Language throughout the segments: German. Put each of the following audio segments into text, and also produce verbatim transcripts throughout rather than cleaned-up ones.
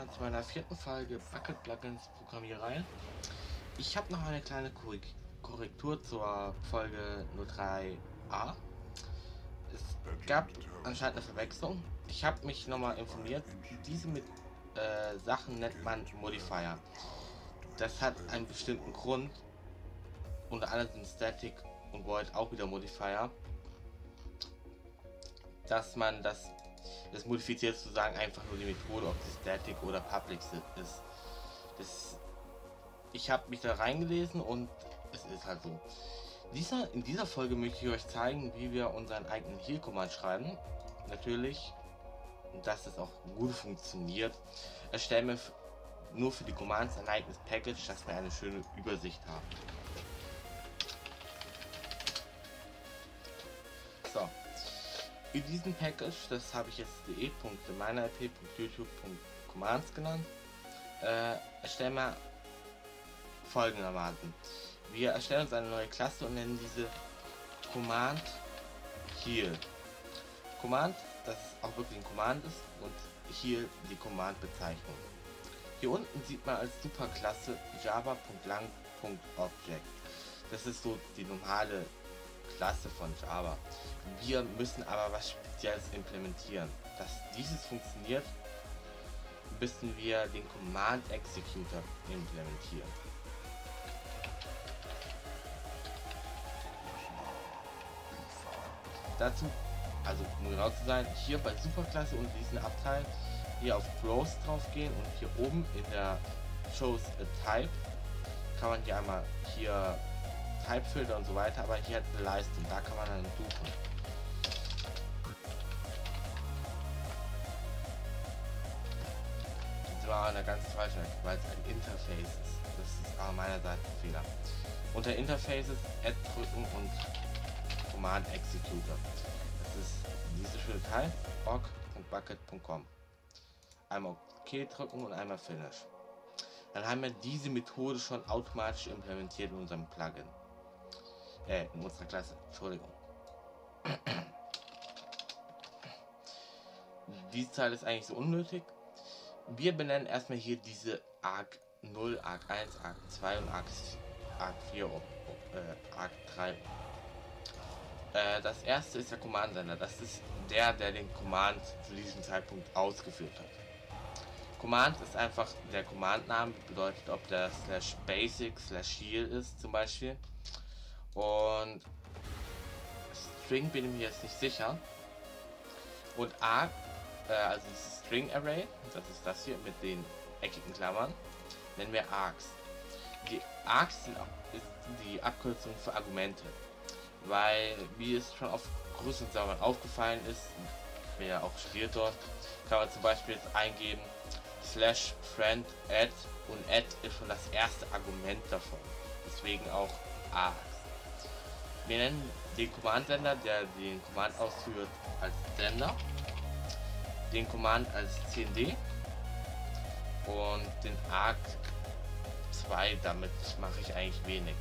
willkommen zu meiner vierten Folge Bucket Plugins Programmierei. Ich habe noch eine kleine Korrektur zur Folge null drei a. Es gab anscheinend eine Verwechslung. Ich habe mich nochmal informiert. Diese mit äh, Sachen nennt man Modifier. Das hat einen bestimmten Grund. Unter anderem sind Static und Void auch wieder Modifier. Dass man das Das modifiziert sozusagen einfach nur die Methode, ob sie Static oder Public ist. Das, ich habe mich da reingelesen und es ist halt so. Dieser, in dieser Folge möchte ich euch zeigen, wie wir unseren eigenen Heal-Command schreiben. Natürlich, dass es auch gut funktioniert. Erstellen wir nur für die Commands ein eigenes Package, dass wir eine schöne Übersicht haben. So. In diesem Package, das habe ich jetzt de.meinerp.youtube.commands genannt, äh, erstellen wir folgendermaßen. Wir erstellen uns eine neue Klasse und nennen diese Command Heal. Command, das auch wirklich ein Command ist, und Heal die Command-Bezeichnung. Hier unten sieht man als Superklasse java.lang.object. Das ist so die normale Klasse von Java. Wir müssen aber was Spezielles implementieren. Dass dieses funktioniert, müssen wir den Command Executor implementieren. Dazu, also um genau zu sein, hier bei Superklasse und diesen Abteil hier auf Browse drauf gehen und hier oben in der Choose a Type kann man hier einmal hier Typefilter und so weiter, aber hier hat eine Leiste und da kann man dann suchen. Das war eine ganz falsche, weil es ein Interface ist. Das ist aber meiner Seite ein Fehler. Unter Interfaces Add drücken und Command Executor. Das ist diese schöne Teil org punkt bucket punkt com. Einmal OK drücken und einmal Finish. Dann haben wir diese Methode schon automatisch implementiert in unserem Plugin. Äh, in unserer Klasse, Entschuldigung. Diese Zahl ist eigentlich so unnötig. Wir benennen erstmal hier diese Arc null, Arc eins, Arc zwei und Arc, Arc vier, äh, Arc drei. Äh, das erste ist der Command-Sender. Das ist der, der den Command zu diesem Zeitpunkt ausgeführt hat. Command ist einfach der Command-Name, bedeutet, ob der slash basic slash heal ist zum Beispiel. Und String bin ich mir jetzt nicht sicher. Und Arc, äh, also das String Array, das ist das hier mit den eckigen Klammern, nennen wir Arcs. Die Arcs sind, ist die Abkürzung für Argumente, weil, wie es schon auf größeren Servern aufgefallen ist, ich bin ja auch studiert dort, kann man zum Beispiel jetzt eingeben slash friend add und add ist schon das erste Argument davon. Deswegen auch Arcs. Wir nennen den Command-Sender, der den Command ausführt, als Sender, den Command als cmd und den Arc zwei, damit mache ich eigentlich wenig.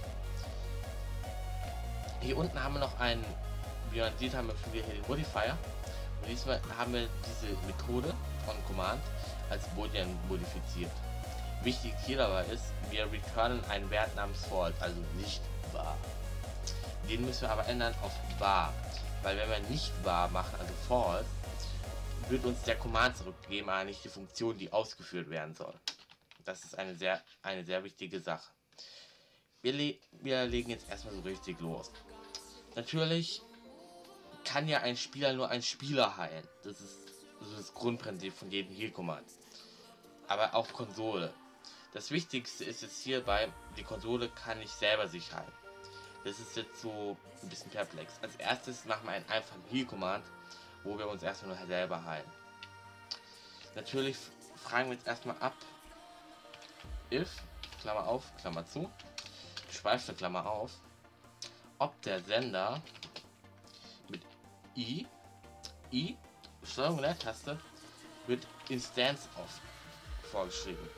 Hier unten haben wir noch einen, wie man sieht, haben wir schon wieder hier den Modifier. Und diesmal haben wir diese Methode von Command als Boolean modifiziert. Wichtig hier dabei ist, wir returnen einen Wert namens false, also nicht wahr. Den müssen wir aber ändern auf wahr, weil wenn wir nicht wahr machen, also false, wird uns der Command zurückgeben, aber nicht die Funktion, die ausgeführt werden soll. Das ist eine sehr, eine sehr wichtige Sache. Wir, le wir legen jetzt erstmal so richtig los. Natürlich kann ja ein Spieler nur einen Spieler heilen. Das ist, das ist das Grundprinzip von jedem Heal-Command. Aber auch Konsole. Das Wichtigste ist jetzt hierbei, die Konsole kann nicht selber sich heilen. Das ist jetzt so ein bisschen perplex. Als erstes machen wir einen einfachen Heal-Command, wo wir uns erstmal nur selber heilen. Natürlich fragen wir jetzt erstmal ab, if, Klammer auf, Klammer zu, Schweife, Klammer auf, ob der Sender mit i, i, Steuerung Leertaste, wird Instance of vorgeschrieben.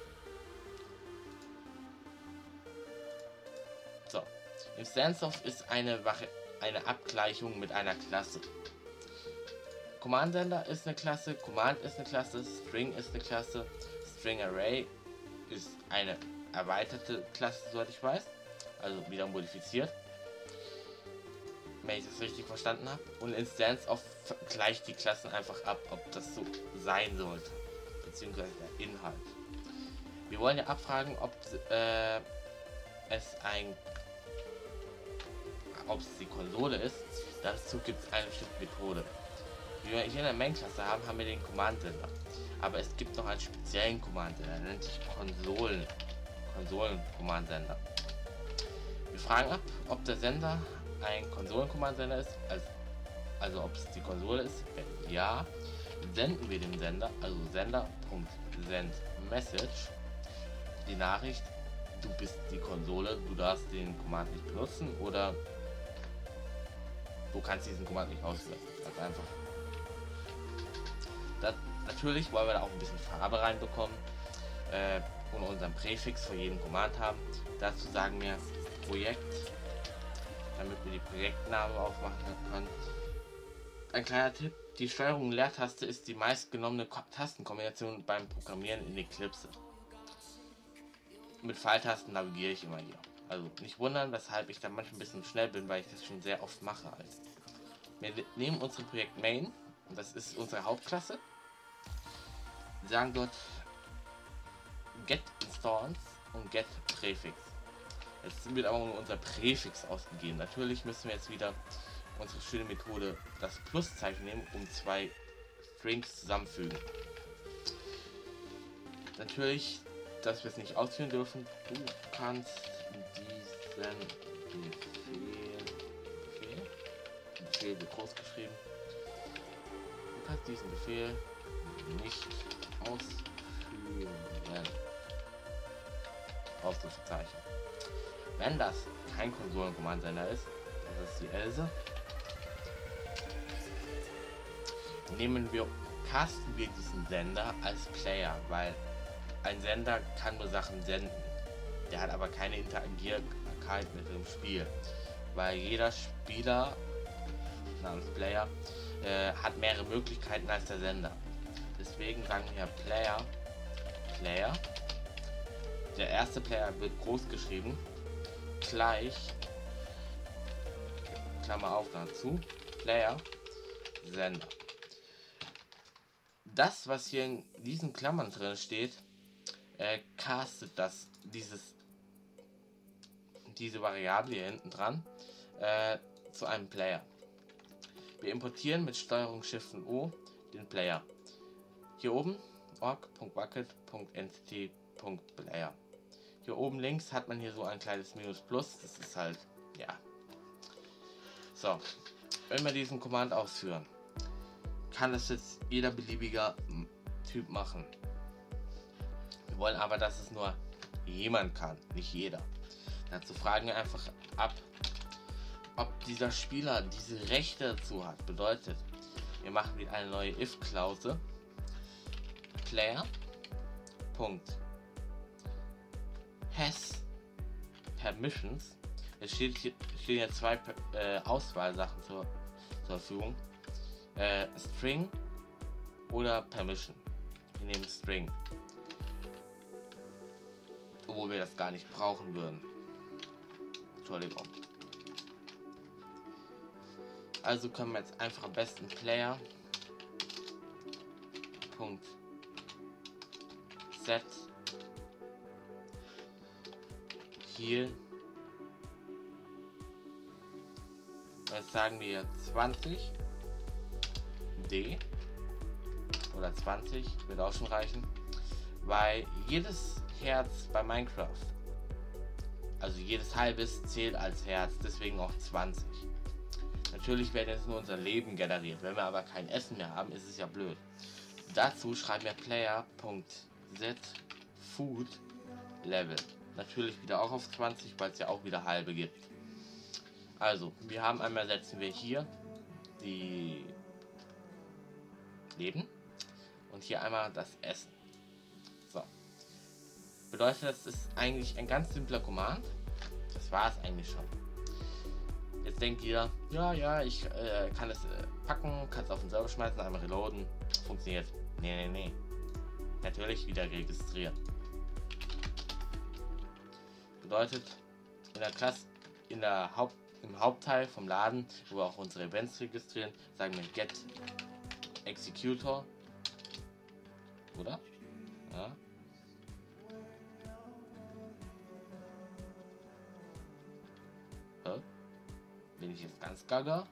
So, Instance of ist eine, eine Abgleichung mit einer Klasse. Command-Sender ist eine Klasse, Command ist eine Klasse, String ist eine Klasse, String Array ist eine erweiterte Klasse, soweit ich weiß, also wieder modifiziert, wenn ich das richtig verstanden habe. Und Instance of gleicht die Klassen einfach ab, ob das so sein sollte, beziehungsweise der Inhalt. Wir wollen ja abfragen, ob äh, es ein ob es die Konsole ist. Dazu gibt es eine bestimmte Methode. Wie wir hier in der Main-Klasse haben, haben wir den Command-Sender. Aber es gibt noch einen speziellen Command-Sender, der nennt sich Konsolen. Konsolen-Command-Sender. Wir fragen ab, ob der Sender ein Konsolen-Command-Sender ist, also, also ob es die Konsole ist. Wenn ja, senden wir dem Sender, also Sender.sendMessage, die Nachricht, du bist die Konsole, du darfst den Command nicht benutzen oder du kannst diesen Command nicht ausführen. Ganz einfach. Das, natürlich wollen wir da auch ein bisschen Farbe reinbekommen äh, und unseren Präfix für jeden Command haben. Dazu sagen wir Projekt, damit wir die Projektnamen aufmachen können. Ein kleiner Tipp, die Steuerung Leertaste ist die meistgenommene Tastenkombination beim Programmieren in Eclipse. Mit Pfeiltasten navigiere ich immer hier. Also nicht wundern, weshalb ich da manchmal ein bisschen schnell bin, weil ich das schon sehr oft mache. Halt. Wir nehmen unser Projekt Main, und das ist unsere Hauptklasse, sagen dort Get Instance und Get Präfix. Jetzt wird aber nur unser Präfix ausgegeben. Natürlich müssen wir jetzt wieder unsere schöne Methode, das Pluszeichen nehmen, um zwei Strings zusammenfügen. Natürlich, dass wir es nicht ausführen dürfen. Du kannst diesen Befehl, Befehl, Befehl wird groß geschrieben. Du kannst diesen Befehl nicht ausführen. Ausrufezeichen. Wenn das kein Konsolen-Command-Sender ist, das ist die Else, nehmen wir, casten wir diesen Sender als Player, weil ein Sender kann nur Sachen senden. Der hat aber keine Interagierbarkeit mit dem Spiel, weil jeder Spieler namens Player äh, hat mehrere Möglichkeiten als der Sender. Deswegen sagen wir Player, Player. Der erste Player wird groß geschrieben, gleich, Klammer auf dazu, Player, Sender. Das, was hier in diesen Klammern drin steht, äh, castet das, dieses, diese Variable hier hinten dran, äh, zu einem Player. Wir importieren mit Steuerung Shift und O den Player. Hier oben org.bucket.entity.player. Hier oben links hat man hier so ein kleines Minus Plus, das ist halt, ja. So, wenn wir diesen Command ausführen, kann das jetzt jeder beliebiger Typ machen. Wir wollen aber, dass es nur jemand kann, nicht jeder. Dazu fragen wir einfach ab, ob dieser Spieler diese Rechte dazu hat. Bedeutet, wir machen wieder eine neue if-Klausel. Player. Punkt. Has Permissions. Es steht hier, stehen hier zwei äh, Auswahlsachen zur, zur Verfügung. Äh, String oder Permission. Wir nehmen String. Obwohl wir das gar nicht brauchen würden. Entschuldigung. Also können wir jetzt einfach am besten Player. Punkt. Set. Hier. Jetzt sagen wir zwanzig. D. Oder zwanzig. Wird auch schon reichen. Weil jedes Herz bei Minecraft, also jedes halbes zählt als Herz, deswegen auch zwanzig. Natürlich werden jetzt nur unser Leben generiert. Wenn wir aber kein Essen mehr haben, ist es ja blöd. Dazu schreiben wir Player.setFoodLevel. Natürlich wieder auch auf zwanzig, weil es ja auch wieder halbe gibt. Also, wir haben einmal, setzen wir hier die Leben und hier einmal das Essen. So. Bedeutet, das ist eigentlich ein ganz simpler Command. Das war es eigentlich schon. Jetzt denkt jeder, ja, ja, ich äh, kann es äh, packen, kann es auf den Server schmeißen, einmal reloaden. Funktioniert. Nee, nee, nee. natürlich wieder registrieren. Bedeutet, in der Klasse, in der Haupt, im Hauptteil vom Laden, wo wir auch unsere Events registrieren, sagen wir get executor, oder? Ja. Hä? Bin ich jetzt ganz gaga?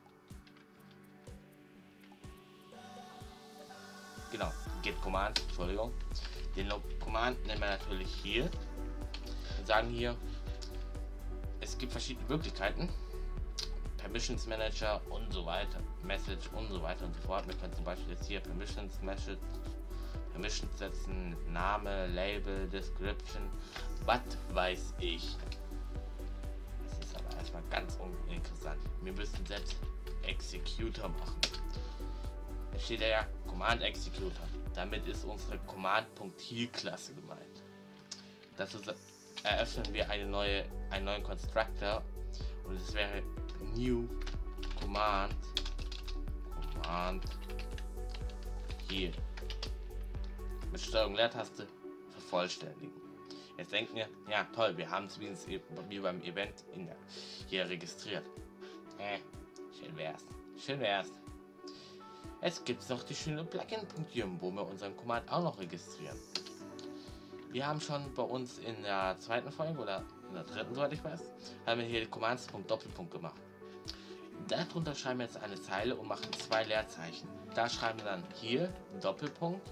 Genau, get command, Entschuldigung. Den Command nennen wir natürlich hier und sagen hier, es gibt verschiedene Möglichkeiten, Permissions Manager und so weiter, Message und so weiter und so fort. Wir können zum Beispiel jetzt hier Permissions Message, Permissions setzen, Name, Label, Description, was weiß ich. Das ist aber erstmal ganz uninteressant. Wir müssen selbst Executor machen. Da steht ja Command Executor. Damit ist unsere Command.Heal-Klasse gemeint. Dazu eröffnen wir eine neue, einen neuen Constructor und es wäre New Command Command Heal. Mit Steuerung Leertaste vervollständigen. Jetzt denken wir, ja toll, wir haben es wie beim Event in der, hier registriert. Äh, schön wär's. Schön wär's. Es gibt noch die schöne Plugin.yum, wo wir unseren Command auch noch registrieren. Wir haben schon bei uns in der zweiten Folge oder in der dritten, soweit ich weiß, haben wir hier die Commands.Doppelpunkt gemacht. Darunter schreiben wir jetzt eine Zeile und machen zwei Leerzeichen. Da schreiben wir dann hier Doppelpunkt.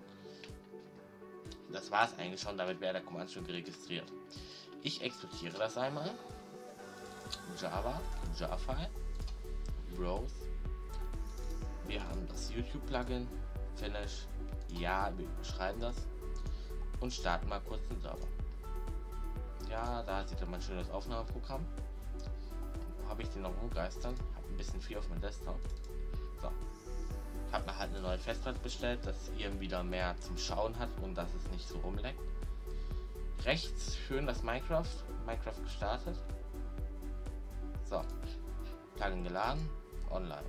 Das war es eigentlich schon, damit wäre der Command schon registriert. Ich exportiere das einmal. Java, Java, Browse. Wir haben das YouTube-Plugin, Finish, ja, wir schreiben das und starten mal kurz den Server. Ja, da sieht man ein schönes Aufnahmeprogramm. Wo habe ich den noch rumgeistern? Habe ein bisschen viel auf meinem Desktop. So. Ich habe mir halt eine neue Festplatte bestellt, dass ihr wieder mehr zum Schauen hat und dass es nicht so rumleckt. Rechts schön das Minecraft, Minecraft gestartet. So. Plugin geladen, online.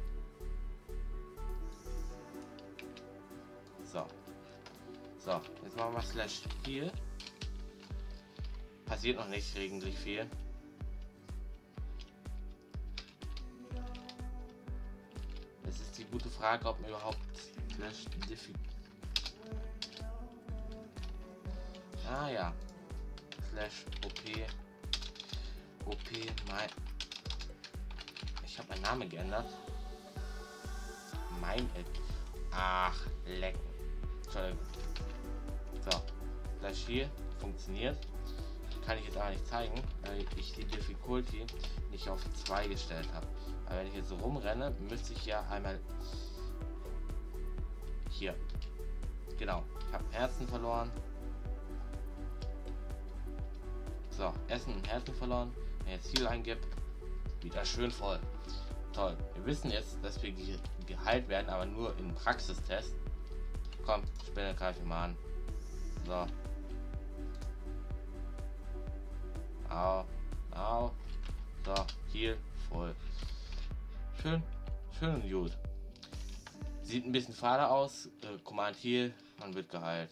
So. So, jetzt machen wir mal slash Spiel. Passiert noch nicht eigentlich viel. Es ist die gute Frage, ob man überhaupt slash diffi. Ah ja. Slash op. Op mein. Ich habe meinen Namen geändert. Mein. Ach, leck. Entschuldigung. So, Slash hier funktioniert. Kann ich jetzt aber nicht zeigen, weil ich die Difficulty nicht auf zwei gestellt habe. Aber wenn ich jetzt so rumrenne, müsste ich ja einmal hier. Genau, ich habe Herzen verloren. So, Essen und Herzen verloren. Wenn ich jetzt Ziel eingebe, wieder schön voll. Toll. Wir wissen jetzt, dass wir ge geheilt werden, aber nur im Praxistest. Komm, Spinne, greife mal an. So. Au, au. So, hier, voll. Schön, schön und gut. Sieht ein bisschen fade aus. Äh, Command hier, man wird geheilt.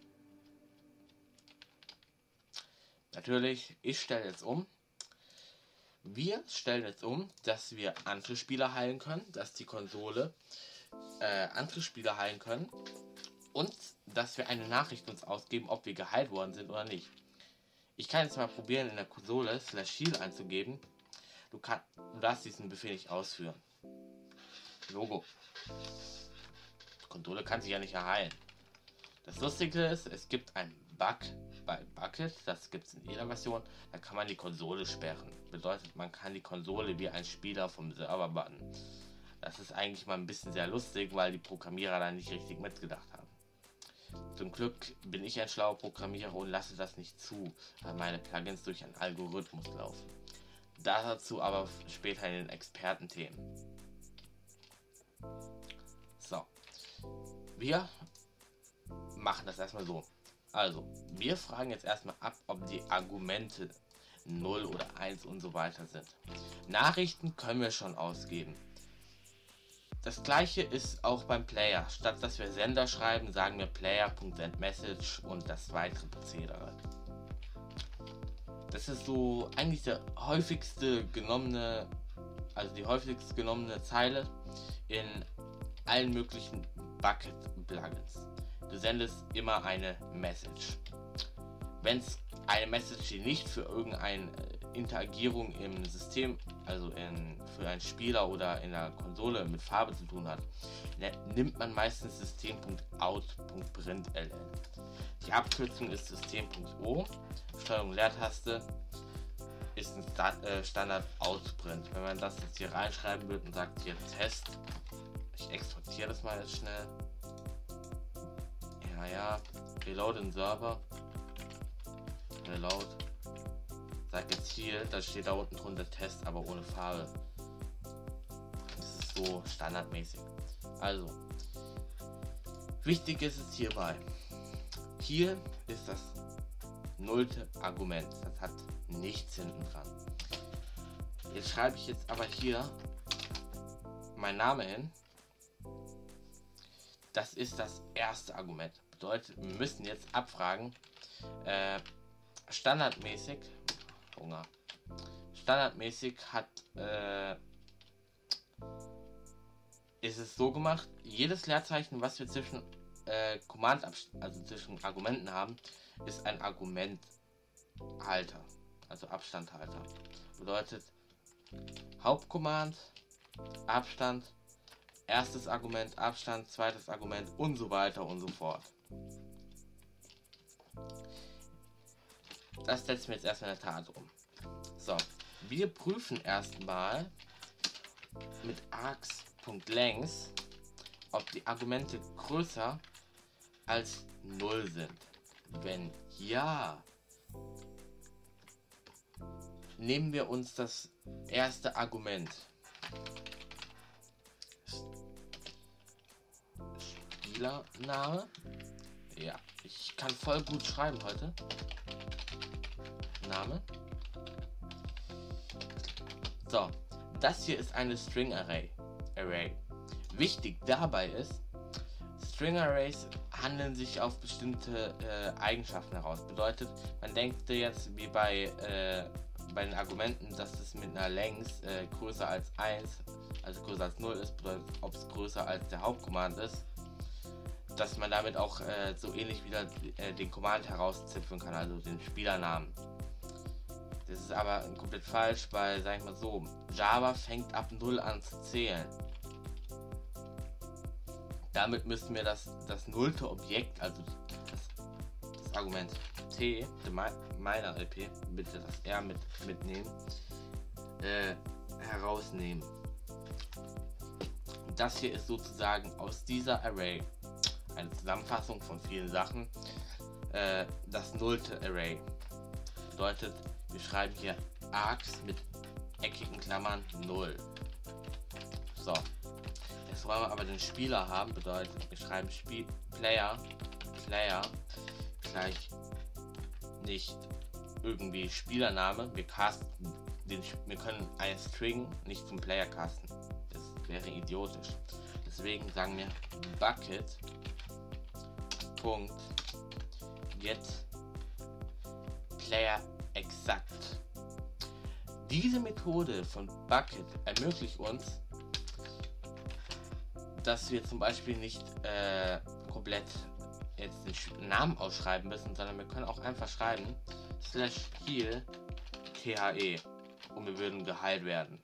Natürlich, ich stelle jetzt um. Wir stellen jetzt um, dass wir andere Spieler heilen können, dass die Konsole äh, andere Spieler heilen können. Und dass wir eine Nachricht uns ausgeben, ob wir geheilt worden sind oder nicht. Ich kann jetzt mal probieren, in der Konsole slash heal einzugeben. Du, kann, du darfst diesen Befehl nicht ausführen. Logo. Die Konsole kann sich ja nicht heilen. Das Lustige ist, es gibt einen Bug bei Bucket, das gibt es in jeder Version, da kann man die Konsole sperren. Bedeutet, man kann die Konsole wie ein Spieler vom Server bannen. Das ist eigentlich mal ein bisschen sehr lustig, weil die Programmierer da nicht richtig mitgedacht haben. Zum Glück bin ich ein schlauer Programmierer und lasse das nicht zu, weil meine Plugins durch einen Algorithmus laufen. Dazu aber später in den Expertenthemen. So, wir machen das erstmal so. Also, wir fragen jetzt erstmal ab, ob die Argumente null oder eins und so weiter sind. Nachrichten können wir schon ausgeben. Das gleiche ist auch beim Player. Statt dass wir Sender schreiben, sagen wir Player.sendMessage und das weitere Prozedere. Das ist so eigentlich der häufigste genommene, also die häufigst genommene Zeile in allen möglichen Bucket-Plugins. Du sendest immer eine Message. Wenn es eine Message, die nicht für irgendeine Interagierung im System, also in, für einen Spieler oder in der Konsole mit Farbe zu tun hat, nimmt man meistens System.out.println. Die Abkürzung ist System.o, Steuerung Leertaste ist ein Start, äh, Standard Outprint. Wenn man das jetzt hier reinschreiben würde und sagt hier Test, ich exportiere das mal jetzt schnell. Ja, ja, Reload den Server. Reload. Sag jetzt hier, da steht da unten drunter Test, aber ohne Farbe. Das ist so standardmäßig. Also, wichtig ist es hierbei. Hier ist das nullte Argument. Das hat nichts hinten dran. Jetzt schreibe ich jetzt aber hier mein Name hin. Das ist das erste Argument. Bedeutet, wir müssen jetzt abfragen, äh, standardmäßig, Hunger, standardmäßig hat, äh, ist es so gemacht, jedes Leerzeichen, was wir zwischen äh, Command, also zwischen Argumenten haben, ist ein Argumenthalter, also Abstandhalter. Bedeutet, Hauptcommand, Abstand, erstes Argument, Abstand, zweites Argument und so weiter und so fort. Das setzen wir jetzt erstmal in der Tat um. So, wir prüfen erstmal mit args.length, ob die Argumente größer als null sind. Wenn ja, nehmen wir uns das erste Argument. Spielername. Ja, ich kann voll gut schreiben heute. Name. So, das hier ist eine String Array. Array. Wichtig dabei ist, String Arrays handeln sich auf bestimmte äh, Eigenschaften heraus. Bedeutet, man denkt jetzt wie bei, äh, bei den Argumenten, dass es mit einer Length äh, größer als eins, also größer als null ist, bedeutet, ob es größer als der Hauptcommand ist, dass man damit auch äh, so ähnlich wieder äh, den Command herauszipfeln kann, also den Spielernamen. Das ist aber komplett falsch, weil, sag ich mal so, Java fängt ab null an zu zählen. Damit müssen wir das, das nullte Objekt, also das, das Argument T, meiner L P, bitte das R mit, mitnehmen, äh, herausnehmen. Das hier ist sozusagen aus dieser Array eine Zusammenfassung von vielen Sachen. Äh, das nullte Array bedeutet, wir schreiben hier args mit eckigen Klammern null. So, jetzt wollen wir aber den Spieler haben, bedeutet, wir schreiben Spiel Player, Player gleich nicht irgendwie Spielername, wir casten den, wir können eine String nicht zum Player casten. Das wäre idiotisch. Deswegen sagen wir Bucket Punkt get Player exakt. Diese Methode von Bucket ermöglicht uns, dass wir zum Beispiel nicht äh, komplett jetzt den Namen ausschreiben müssen, sondern wir können auch einfach schreiben slash heal the und wir würden geheilt werden.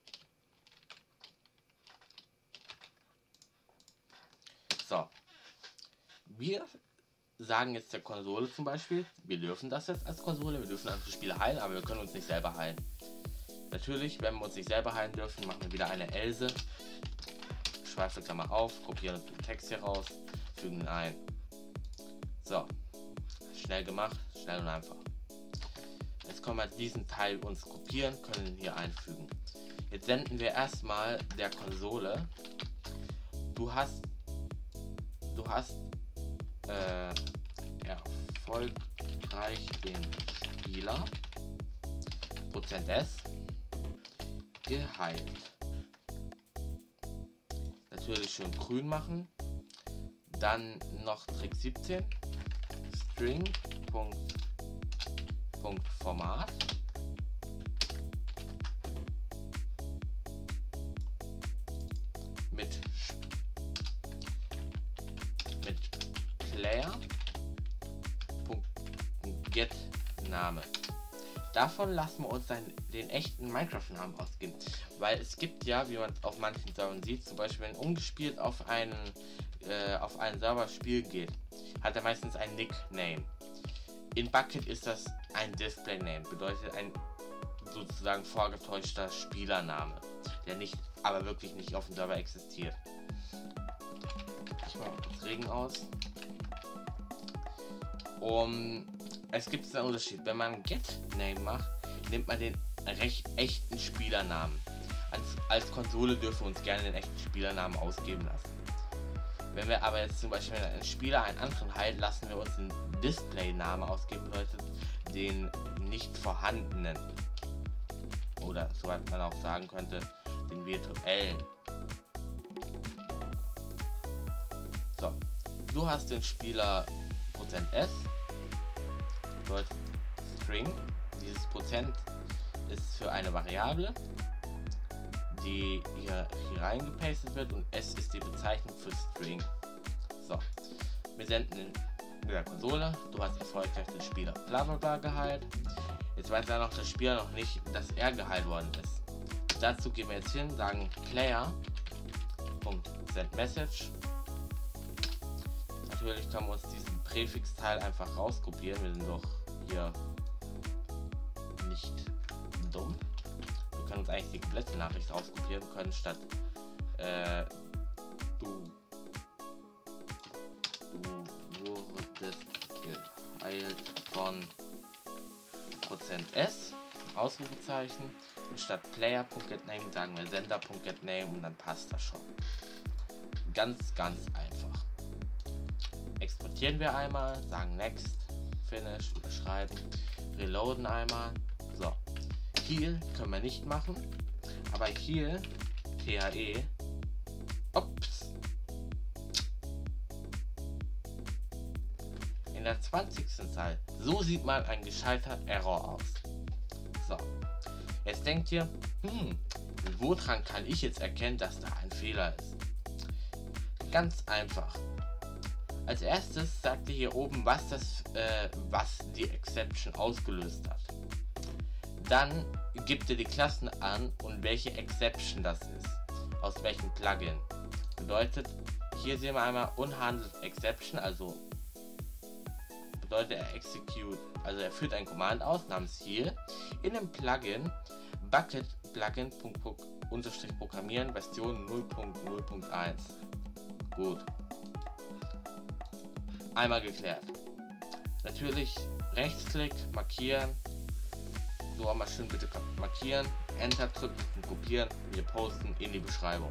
So, wir sagen jetzt der Konsole zum Beispiel, wir dürfen das jetzt als Konsole, wir dürfen andere Spieler heilen, aber wir können uns nicht selber heilen. Natürlich, wenn wir uns nicht selber heilen dürfen, machen wir wieder eine Else, schweife Klammer auf, kopieren den Text hier raus, fügen ihn ein. So, schnell gemacht, schnell und einfach. Jetzt können wir diesen Teil uns kopieren, können ihn hier einfügen. Jetzt senden wir erstmal der Konsole, du hast, du hast äh, erfolgreich den Spieler Prozent S geheilt. natürlich schön grün machen. Dann noch Trick siebzehn. String. Punkt, Punkt Format. Mit, mit Player. Punkt, Get Name. Davon lassen wir uns dann den echten Minecraft-Namen ausgeben. Weil es gibt ja, wie man auf manchen Servern sieht, zum Beispiel wenn umgespielt auf einen, äh, auf einen Server Spiel geht, hat er meistens ein Nickname. In Bukkit ist das ein Display-Name, bedeutet ein sozusagen vorgetäuschter Spielername, der nicht, aber wirklich nicht auf dem Server existiert. Ich mache kurz Regen aus. Um, es gibt einen Unterschied. Wenn man Get-Name macht, nimmt man den recht echten Spielernamen. Als, als Konsole dürfen wir uns gerne den echten Spielernamen ausgeben lassen. Wenn wir aber jetzt zum Beispiel einen Spieler einen anderen heilt, lassen wir uns den Display-Name ausgeben, bedeutet den nicht vorhandenen. Oder soweit man auch sagen könnte, den virtuellen. So, du hast den Spieler %s, bedeutet String. Dieses Prozent ist für eine Variable, die hier, hier reingepastet wird, und S ist die Bezeichnung für String. So, wir senden in der Konsole, du hast erfolgreich den Spieler bla bla bla geheilt. Jetzt weiß ja noch der Spieler noch nicht, dass er geheilt worden ist. Dazu gehen wir jetzt hin, sagen Player.sendMessage. Natürlich können wir uns diesen Präfix-Teil einfach rauskopieren, wir sind doch hier nicht dumm. Wir können uns eigentlich die komplette Nachricht rauskopieren können, statt äh, du, du wurdest geheilt von %s, Ausrufezeichen, und statt Player.getName sagen wir Sender.getName und dann passt das schon. Ganz, ganz einfach. Exportieren wir einmal, sagen Next, Finish, überschreiben, reloaden einmal. So, Heal können wir nicht machen, aber Heal, T H E, ups, in der zwanzigsten Zeile, so sieht mal ein gescheiter Error aus. So, jetzt denkt ihr, hm, woran kann ich jetzt erkennen, dass da ein Fehler ist? Ganz einfach. Als erstes sagt ihr hier oben, was das, äh, was die Exception ausgelöst hat. Dann gibt ihr die Klassen an und welche Exception das ist, aus welchem Plugin. Bedeutet, hier sehen wir einmal Unhandled Exception, also bedeutet er execute, also er führt ein Command aus namens Heal in dem Plugin Bukkit Plugin unterstrich Programmieren Version null Punkt null Punkt eins. Gut. Einmal geklärt. Natürlich Rechtsklick, markieren. So, einmal schön bitte markieren, Enter drücken und kopieren. Wir posten in die Beschreibung.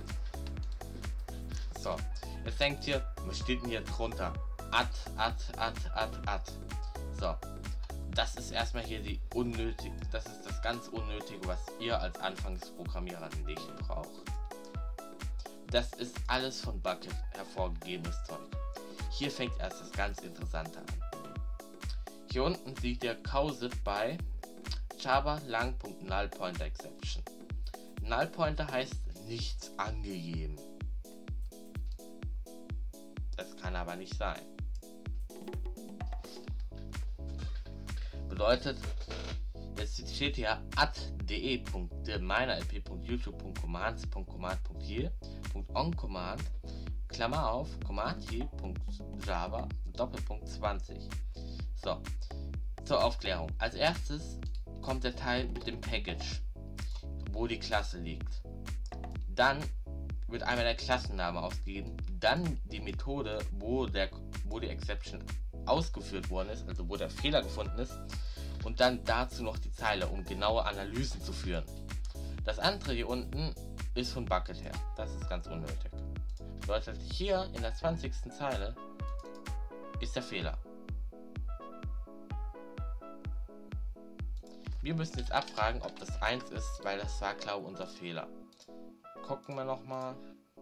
So, jetzt denkt ihr, was steht denn hier drunter? Add, add, add, add, add. So, das ist erstmal hier die unnötig, das ist das ganz Unnötige, was ihr als Anfangsprogrammierer nicht braucht. Das ist alles von Bukkit hervorgegebenes Zeug. Hier fängt erst das ganz Interessante an. Hier unten seht ihr Causet bei Java lang.nullPointer Exception. Nullpointer heißt nichts angegeben. Das kann aber nicht sein. Bedeutet, jetzt steht hier add.de.minerlp.youtube.commands.command.hier.onCommand Klammer auf command.java Doppelpunkt zwanzig. So, zur Aufklärung. Als erstes kommt der Teil mit dem Package, wo die Klasse liegt. Dann wird einmal der Klassenname ausgegeben, dann die Methode, wo, der, wo die Exception ausgeführt worden ist, also wo der Fehler gefunden ist, und dann dazu noch die Zeile, um genaue Analysen zu führen. Das andere hier unten ist von Bukkit her. Das ist ganz unnötig. Bedeutet, hier in der zwanzigsten Zeile ist der Fehler. Wir müssen jetzt abfragen, ob das eins ist, weil das war, glaube ich, unser Fehler. Gucken wir noch mal.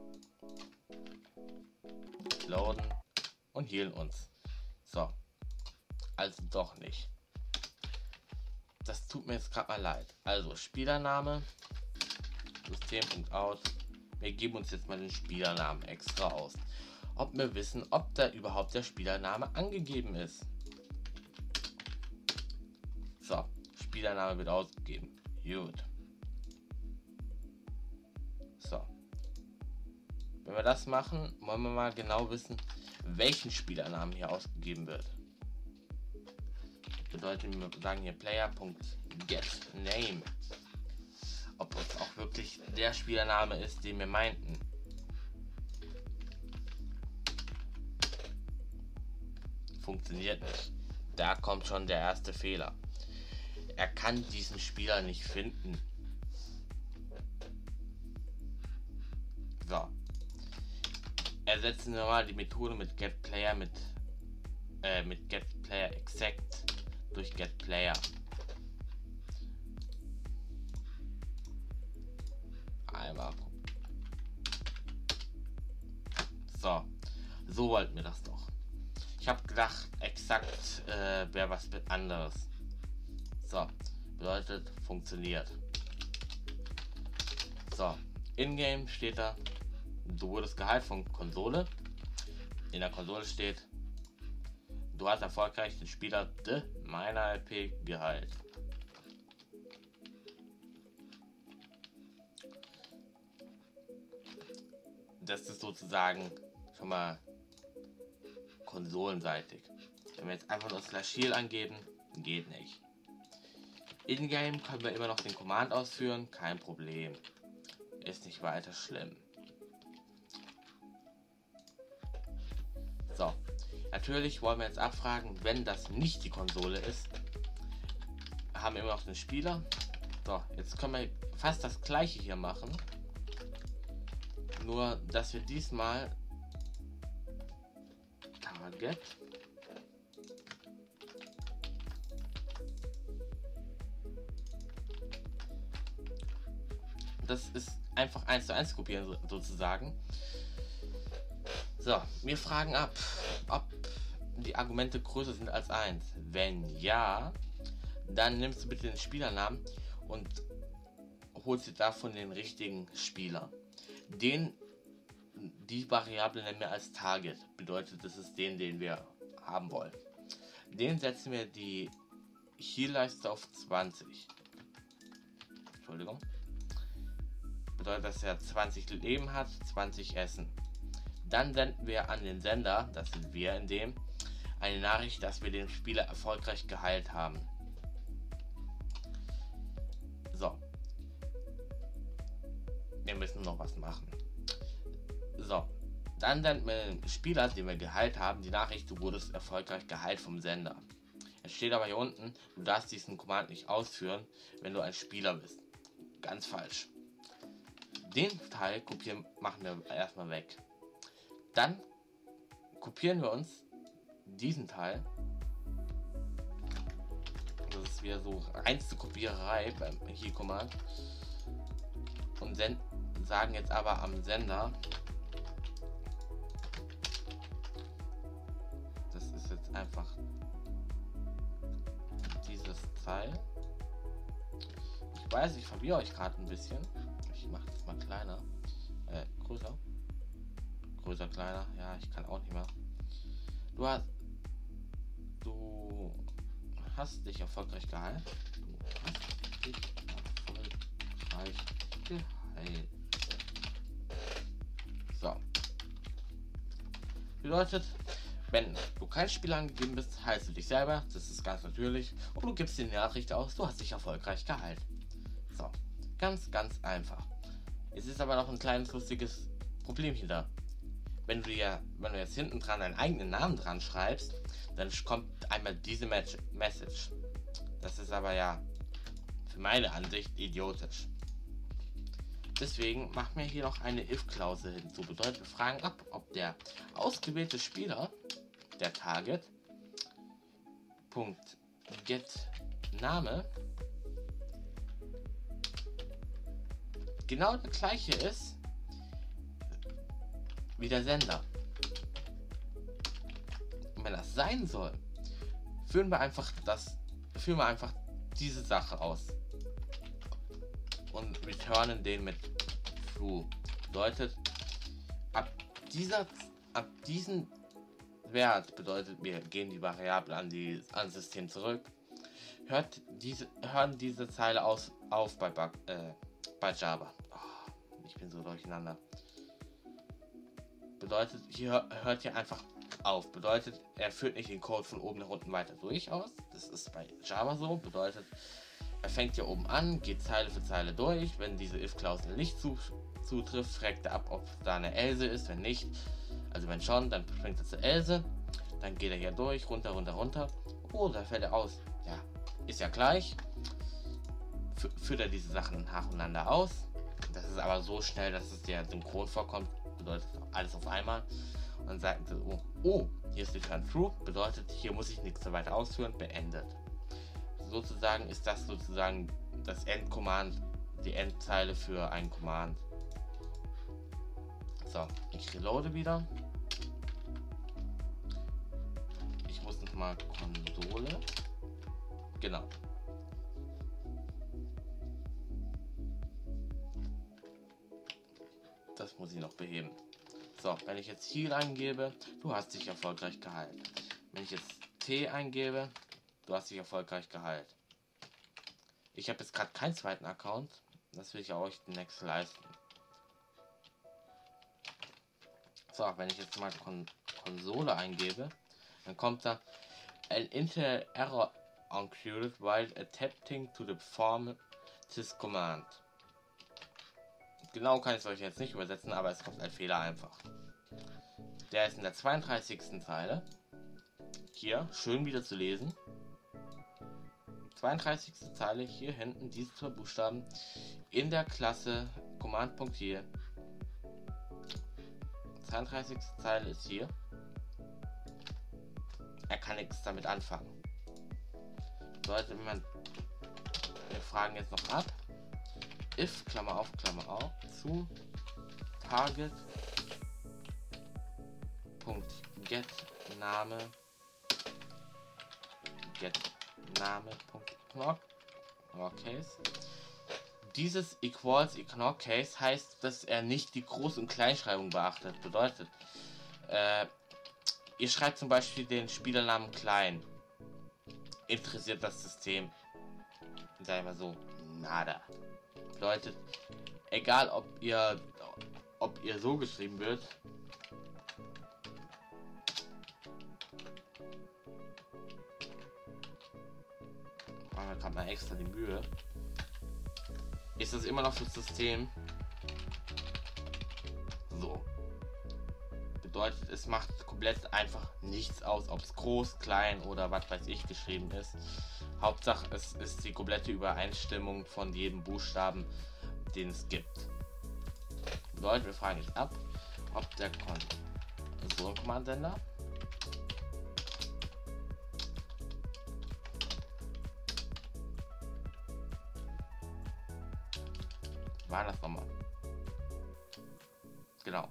Loaden und healen uns. So. Also doch nicht. Das tut mir jetzt gerade mal leid. Also Spielername. System.out. Wir geben uns jetzt mal den Spielernamen extra aus. Ob wir wissen, ob da überhaupt der Spielername angegeben ist. So. Spielername wird ausgegeben. Gut. So. Wenn wir das machen, wollen wir mal genau wissen, welchen Spielernamen hier ausgegeben wird. Bedeutet, wir sagen hier player.getName. Ob es auch wirklich der Spielername ist, den wir meinten. Funktioniert nicht. Da kommt schon der erste Fehler. Er kann diesen Spieler nicht finden. So. Ersetzen wir mal die Methode mit getPlayer mit äh, mit getPlayer exact durch getPlayer. Einmal. So. So wollten wir das doch. Ich habe gedacht, exakt äh, wäre was anderes. So. Bedeutet, funktioniert. So. In-game steht da, du wurdest geheilt von Konsole. In der Konsole steht, du hast erfolgreich den Spieler de meiner I P geheilt. Das ist sozusagen schon mal konsolenseitig. Wenn wir jetzt einfach nur slash heal angeben, geht nicht. In-game können wir immer noch den Command ausführen, kein Problem. Ist nicht weiter schlimm. So. Natürlich wollen wir jetzt abfragen, wenn das nicht die Konsole ist, haben wir immer noch den Spieler. So, jetzt können wir fast das gleiche hier machen. Nur, dass wir diesmal Target das ist einfach eins zu eins kopieren sozusagen. So, wir fragen ab, ob die Argumente größer sind als eins. Wenn ja, dann nimmst du bitte den Spielernamen und holst dir davon den richtigen Spieler. Den, die Variable nennen wir als Target. Bedeutet, das ist den, den wir haben wollen. Den setzen wir die Heal-Leiste auf zwanzig. Entschuldigung. Bedeutet, dass er zwanzig Leben hat, zwanzig Essen. Dann senden wir an den Sender, das sind wir in dem, eine Nachricht, dass wir den Spieler erfolgreich geheilt haben. So. Wir müssen noch was machen. So. Dann senden wir den Spieler, den wir geheilt haben, die Nachricht, du wurdest erfolgreich geheilt vom Sender. Es steht aber hier unten, du darfst diesen Command nicht ausführen, wenn du ein Spieler bist. Ganz falsch. Den Teil kopieren, machen wir erstmal weg. Dann kopieren wir uns diesen Teil. Das ist wieder so reinste Kopiererei beim Heal Command. Und sagen jetzt aber am Sender, das ist jetzt einfach dieses Teil. Ich weiß, ich verwirre euch gerade ein bisschen. Ich mache das mal kleiner. Äh, größer. Größer, kleiner. Ja, ich kann auch nicht mehr. Du hast. Du hast dich erfolgreich geheilt. Du hast dich erfolgreich geheilt. So. Bedeutet, wenn du kein Spieler angegeben bist, heilst du dich selber. Das ist ganz natürlich. Und du gibst die Nachricht aus, du hast dich erfolgreich geheilt. So. Ganz, ganz einfach. Es ist aber noch ein kleines lustiges Problemchen da. Wenn du ja, wenn du jetzt hinten dran deinen eigenen Namen dran schreibst, dann kommt einmal diese Message. Das ist aber ja für meine Ansicht idiotisch. Deswegen machen wir hier noch eine if-Klausel hinzu. Bedeutet, wir fragen ab, ob der ausgewählte Spieler, der Target, Punkt get Name genau das gleiche ist wie der Sender. Und wenn das sein soll, führen wir einfach das, führen wir einfach diese Sache aus und returnen den mit true. Bedeutet, ab dieser, ab diesem Wert bedeutet, wir gehen die Variable an die ans System zurück. Hört diese, hören diese Zeile aus, auf bei, äh, bei Java. Oh, ich bin so durcheinander. Bedeutet, hier hört ihr einfach auf. Bedeutet, er führt nicht den Code von oben nach unten weiter durch aus. Das ist bei Java so. Bedeutet, er fängt hier oben an, geht Zeile für Zeile durch. Wenn diese if-Klausel nicht zu, zutrifft, fragt er ab, ob da eine Else ist. Wenn nicht, also wenn schon, dann springt er zur Else. Dann geht er hier durch, runter, runter, runter. Oh, da fällt er aus. Ja, ist ja gleich. F führt er diese Sachen nacheinander aus. Das ist aber so schnell, dass es dir synchron vorkommt. Bedeutet alles auf einmal. Und dann sagt er, oh, oh, hier ist return true. Bedeutet, hier muss ich nichts weiter ausführen. Beendet. Sozusagen ist das sozusagen das Endcommand, die Endzeile für ein Command. So, ich reloade wieder. Ich muss noch mal Konsole. Genau. Das muss ich noch beheben. So, wenn ich jetzt hier eingebe, du hast dich erfolgreich geheilt. Wenn ich jetzt T eingebe, du hast dich erfolgreich geheilt. Ich habe jetzt gerade keinen zweiten Account. Das will ich euch demnächst leisten. So, wenn ich jetzt mal Kon Konsole eingebe, dann kommt da an Intel error occurred while attempting to perform this command. Genau kann ich es euch jetzt nicht übersetzen, aber es kommt ein Fehler einfach. Der ist in der zweiunddreißigsten Zeile. Hier, schön wieder zu lesen. zweiunddreißigste Zeile, hier hinten, diese zwei Buchstaben, in der Klasse, Command-Punkt hier. zweiunddreißigste Zeile ist hier. Er kann nichts damit anfangen. Sollte man, wir fragen jetzt noch ab. If, Klammer auf, Klammer auf, zu Target Punkt get Name get Name Punkt ignore case. Dieses equals ignore case heißt, dass er nicht die Groß- und Kleinschreibung beachtet. Bedeutet, äh, ihr schreibt zum Beispiel den Spielernamen klein. Interessiert das System, sagen wir so, nada. Bedeutet, egal ob ihr ob ihr so geschrieben wird, machen wir gerade mal extra die Mühe, ist das immer noch für das System so. Bedeutet, es macht komplett einfach nichts aus, ob es groß, klein oder was weiß ich geschrieben ist. Hauptsache, es ist die komplette Übereinstimmung von jedem Buchstaben, den es gibt. Bedeutet, wir fragen jetzt ab, ob der Konsolen-Command-Sender war das nochmal. Genau.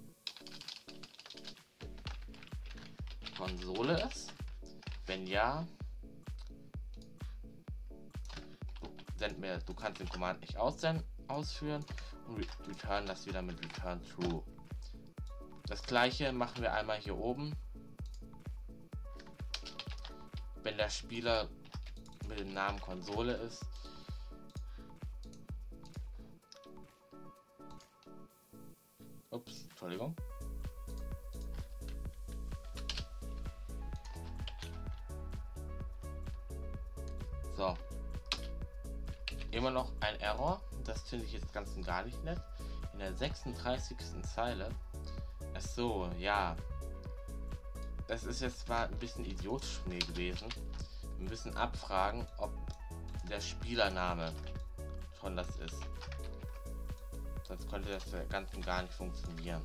Konsole ist. Wenn ja, send mir, du kannst den Command nicht aussenden, ausführen und return das wieder mit return true. Das gleiche machen wir einmal hier oben. Wenn der Spieler mit dem Namen Konsole ist, ups, Entschuldigung. So. Immer noch ein Error. Das finde ich jetzt ganz und gar nicht nett. In der sechsunddreißigsten Zeile. Ach so, ja. Das ist jetzt zwar ein bisschen idiotisch von mir gewesen. Wir müssen abfragen, ob der Spielername schon das ist. Sonst könnte das ganz und gar nicht funktionieren.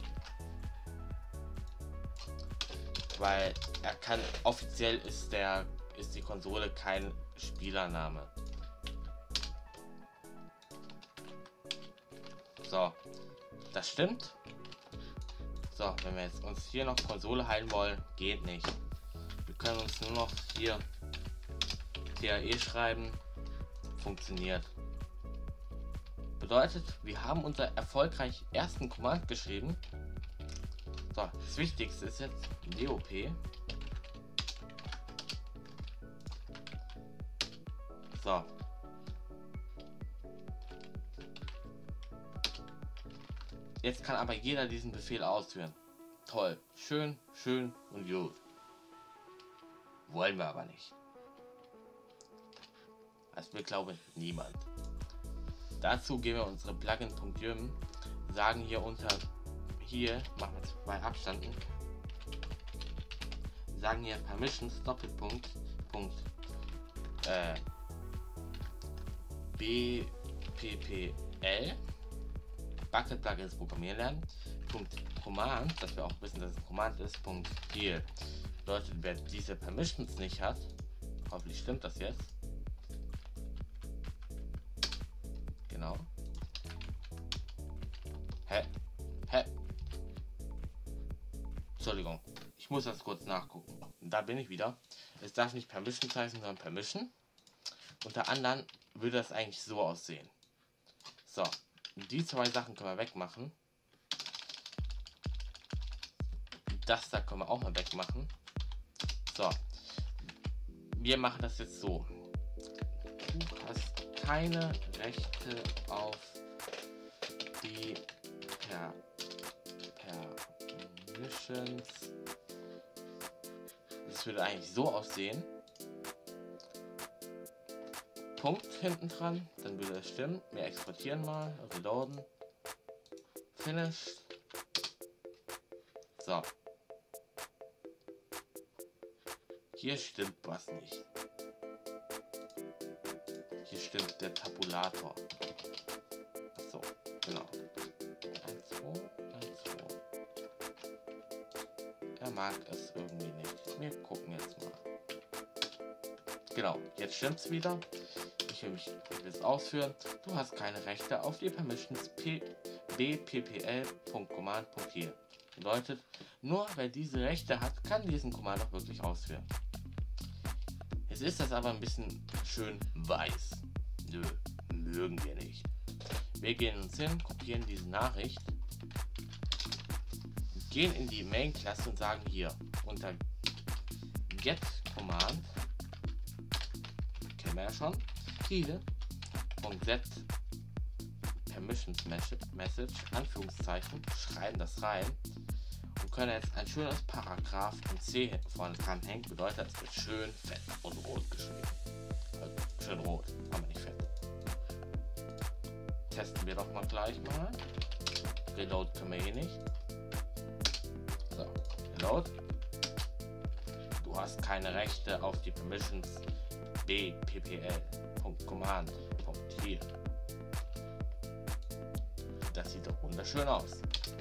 Weil er kann, offiziell ist der ist die Konsole kein Spielername. So, das stimmt. So, wenn wir jetzt uns hier noch Konsole heilen wollen, geht nicht. Wir können uns nur noch hier T A E schreiben, funktioniert. Bedeutet, wir haben unser erfolgreich ersten Command geschrieben. So, das Wichtigste ist jetzt D O P. So. Jetzt kann aber jeder diesen Befehl ausführen. Toll, schön, schön und gut. Wollen wir aber nicht. Das will, glaube ich, niemand. Dazu gehen wir unsere Plugin.ym, sagen hier unter, hier, machen wir zwei Abstanden, sagen hier Permissions, Doppelpunkt, Punkt, äh, B P P L, Bucket Plugins programmieren lernen, Punkt Command, dass wir auch wissen, dass es ein Command ist, Punkt hier. Bedeutet, wer diese Permissions nicht hat, hoffentlich stimmt das jetzt, genau, hä, hä, Entschuldigung, ich muss das kurz nachgucken, da bin ich wieder, es darf nicht Permission heißen, sondern Permission, unter anderem würde das eigentlich so aussehen, so, die zwei Sachen können wir wegmachen, das da können wir auch mal wegmachen, so, wir machen das jetzt so, du hast keine Rechte auf die per, Permissions, das würde eigentlich so aussehen, Punkt hinten dran, dann würde es stimmen, wir exportieren mal, reloaden, finished, so, hier stimmt was nicht. Hier stimmt der Tabulator. Achso, genau. eins, zwei, eins, zwei. Er mag es irgendwie nicht. Wir gucken jetzt mal. Genau, jetzt stimmt's wieder. Ich will mich jetzt ausführen. Du hast keine Rechte auf die Permissions B P P L.command.hier. Bedeutet, nur wer diese Rechte hat, kann diesen Command auch wirklich ausführen. Jetzt ist das aber ein bisschen schön weiß. Nö, mögen wir nicht. Wir gehen uns hin, kopieren diese Nachricht, gehen in die Main-Klasse und sagen hier unter get Command, kennen wir ja schon, hier und set permissions message, Anführungszeichen, schreiben das rein und können jetzt ein schönes Paragraph in C vorne dran hängen, bedeutet, es wird schön fett und rot geschrieben. Also schön rot, aber nicht fett. Testen wir doch mal gleich mal. Reload können wir eh nicht. So, Reload. Du hast keine Rechte auf die Permissions B P P L.command. Hier. Das sieht doch wunderschön aus.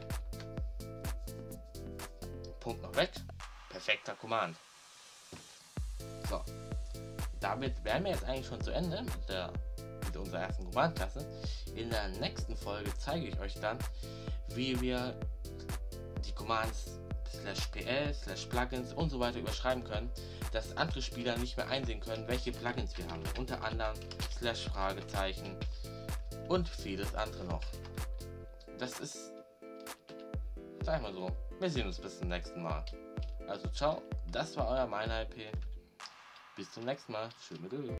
Punkt noch weg. Perfekter Command. So. Damit wären wir jetzt eigentlich schon zu Ende mit, der, mit unserer ersten Command-Klasse. In der nächsten Folge zeige ich euch dann, wie wir die Commands slash pl, slash plugins und so weiter überschreiben können, dass andere Spieler nicht mehr einsehen können, welche Plugins wir haben. Unter anderem slash Fragezeichen und vieles andere noch. Das ist, sag ich mal so, wir sehen uns bis zum nächsten Mal. Also ciao, das war euer MeinHP. Bis zum nächsten Mal. Schön mit euch.